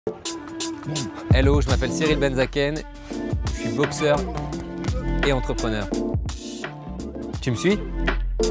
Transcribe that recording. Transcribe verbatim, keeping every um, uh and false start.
Hello, je m'appelle Cyril Benzaken, je suis boxeur et entrepreneur. Tu me suis ?